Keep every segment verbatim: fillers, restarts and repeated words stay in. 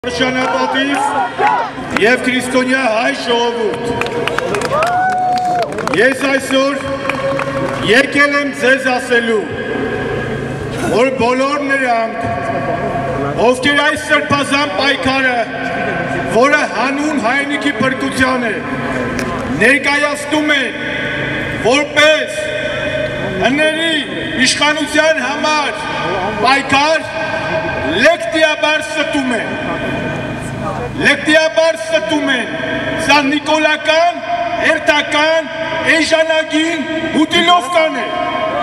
Շանապատիվ և քրիստոնյա հայ ժողովուրդ, ես այսօր եկել եմ ձեզ ասելու, որ բոլոր նրանք, ովքեր այս սրբազան պայքարը, որը հանուն հայրենիքի փրկության է, ներկայացնում են, որպես հների իշխանության համար պայքար, լեկտիաբար ստում են, լեկտիաբար ստում են, սա նիկոլական, հերթական, էժանագին ուտիլովկան է։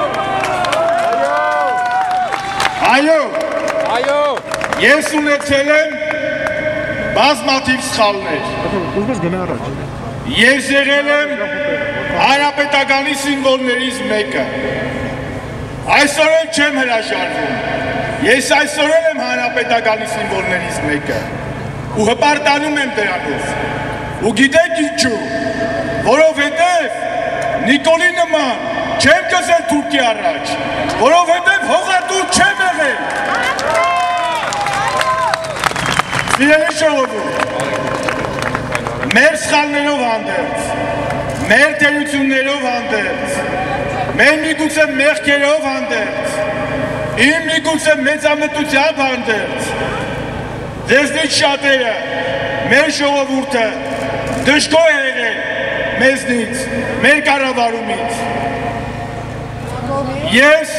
Այո, այո, ես ունեցել եմ բազմաթիվ սխալներ, ես եղել եմ հանրապետականի սիմվոլներից մեկը, այսօր էլ չեմ հրաժարվում, ես այսօր էլ եմ հանրապետականի սիմվոլներից մեկը ու հպարտանում եմ դրանով ու գիտեք ինչու, որովհետև Նիկոլի նման չեմ գցել թուրքի առաջ, որովհետև հողատու չեմ եղել։ Սիրելի ժողովուրդ, մեր սխալներով հանդերձ, մեր թերություններով հանդերձ, մեր միգուցե մեղքերով հանդերձ, իմ միգուցե մեծամտությամբ հանդերձ, ձեզնից շատերը, մեր ժողովուրդը դժգոհ է եղել մեզնից, մեր կառավարումից։ Ես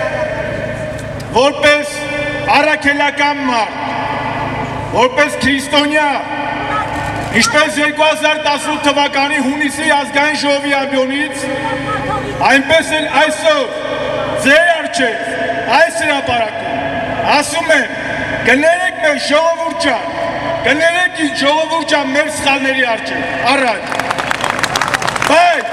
որպես առաքելական մարդ, որպես քրիստոնյա, ինչպես երկու հազար տասնութ թվականի հունիսի ազգային ժողովի ամբիոնից, այնպես էլ այսօր ձեր առջև, այս հրապարակում, ասում եմ, կներեք մեր ժողովուրդ ջան, կներեք ինչ ժողովուրդ ջան մեր սխալների առջև, առաջ, բայց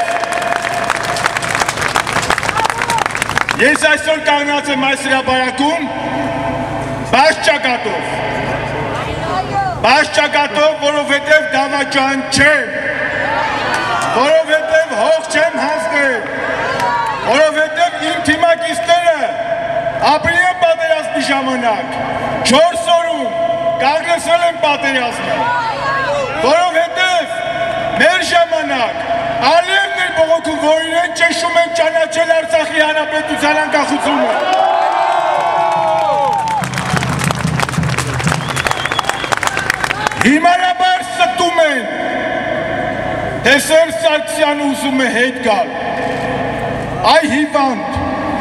ես այսօր կանգնած եմ այս հրապարակում բաց ճակատով, բաց ճակատով, որովհետև դավաճան չեմ, որովհետև հող չեմ հանձնել, որովհետև իմ թիմակիցները ապրի են պատերազմի ժամանակ, չորս օրում կանգնեցրել են պատերազմը, որովհետև մեր ժամանակ Ալիևն էր բողոքում, որ իրեն ճնշում են ճանաչել Արցախի հանրապետության անկախությունը։ Հիմարաբար ստում են, թե Սերժ Սարգսյանը ուզում է հետ գալ, այ հիվանդ,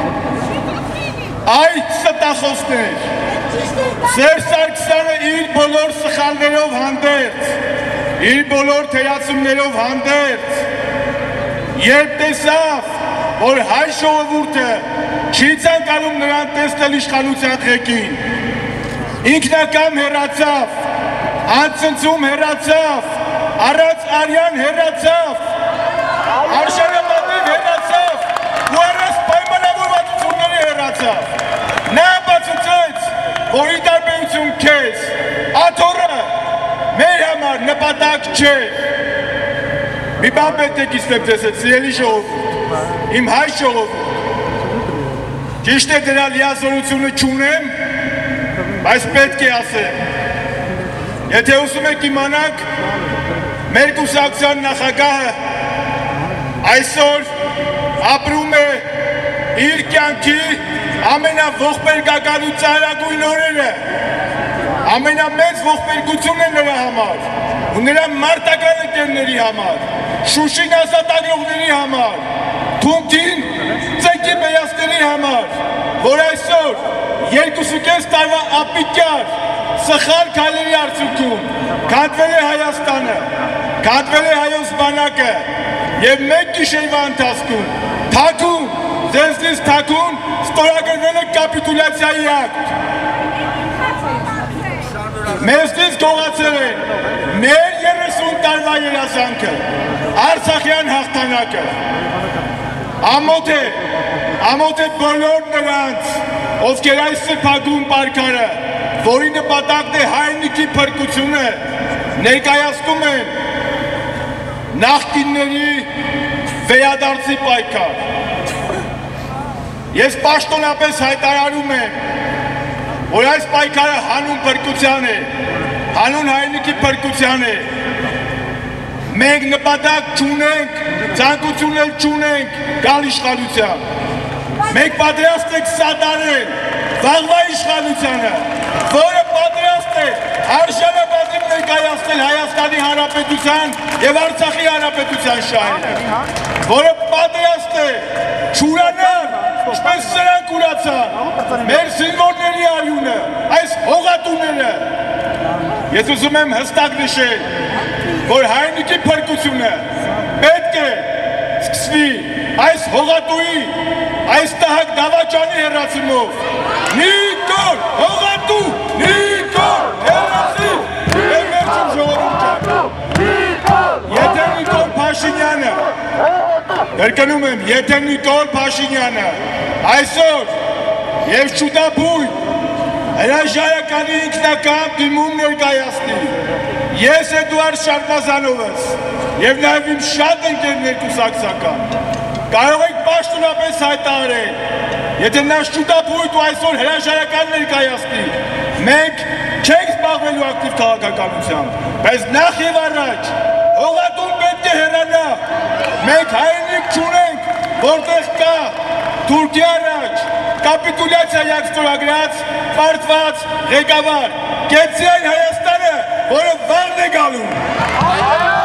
այ ստախոսներ, Սերժ Սարգսյանը իր բոլոր սխալներով հանդերձ, իր բոլոր թերացումներով հանդերձ, երբ տեսավ, որ հայ ժողովուրդը չի ցանկանում նրան տեսնել իշխանության ղեկին, ինքնակամ հեռացավ, անցնցում հեռացավ, առանց արյան հեռացավ, արժանապատիվ հեռացավ ու առանց պայմանավորվածությունների հեռացավ։ Նա բացուցեց, որ ի տարբերություն քեզ, աթոռը մեր համար նպատակ չէ։ Մի բան պետք է կիսնեմ ձեզ հետ, սիրելի ժողովուրդ, իմ հայ ժողովուրդ, ճիշտ է դրա լիազորությունը չունեմ, բայց պետք է ասեմ, եթե ուզում եք իմանաք, մեր կուսակցության նախագահը այսօր ապրում է իր կյանքի ամենաողբերգական ու ծայրագույն օրերը, ամենամեծ ողբերգությունն է նրա համար ու նրա մարտական ընկերների համար, Շուշին ազատագրողների համար, Թունքին ծեքի բեյասների համար, որ այսօր երկուսուկես տարվա ապիկյար սխալ քայլերի արդյունքում քանդվել է Հայաստանը, քանդվել է հայոց բանակը եւ մեկ գիշերվա ընթացքում թաքուն, ձեզնից թաքուն ստորագրվել է կապիտուլյացիայի ակտ։ Մեզնից գողացել են մեր երեսուն տարվա երազանքը, Արցախյան հաղթանակը, ամոթ է, ամոթ է բոլոր նրանց, ովքեր այս սրբագուն պայքարը, որի նպատակն է հայրենիքի փրկությունը, ներկայացնում են նախկինների վերադարձի պայքար։ Ես պաշտոնապես հայտարարում եմ, որ այս պայքարը հանուն փրկության է, հանուն հայրենիքի փրկության է։ Մենք նպատակ չունենք, ցանկություն էլ չունենք գալ իշխանության։ Մենք պատրաստ ենք սատարել վաղվա իշխանությանը, որը պատրաստ է արժանապատիվ ներկայացնել Հայաստանի Հանրապետության եւ Արցախի Հանրապետության շահերը, որը պատրաստ է չուրանալ, ինչպես սրանք ուրացան, մեր զինվորների արյունը, այս հողատուները։ Ես ուզում եմ հստակ նշել, որ հայրենիքի փրկությունը պետք է սկսվի այս հողատուի, այս տահակ դավաճանի հեռացումով։ Նիկոլ հողատու, Նիկոլ հեռացի, մեր վերջում ժողովուրդ ջան։ Եթե Նիկոլ Փաշինյանը, կրկնում եմ, եթե Նիկոլ Փաշինյանը այսօր եւ շուտապույտ հրաժարականի ինքնական դիմում ներկայացնի, ես Էդուարդ Շարմազանովս եւ նաեւ իմ շատ ընկերներ կուսակցական կարող եք պաշտոնապես հայտարարել, եթե նա շուտապույտ ու այսօր հրաժարական ներկայացնի, մենք չենք զբաղվելու ակտիվ քաղաքականությամբ, բայց նախ եւ առաջ հողատուն պետք է հեռանա, մենք հայրենիք չունենք, որտեղ կա Թուրքիա առաջ կապիտուլյացիա ստորագրած պարտված ղեկավար, կեցի այն Հայաստանը, որը վաղն է գալու։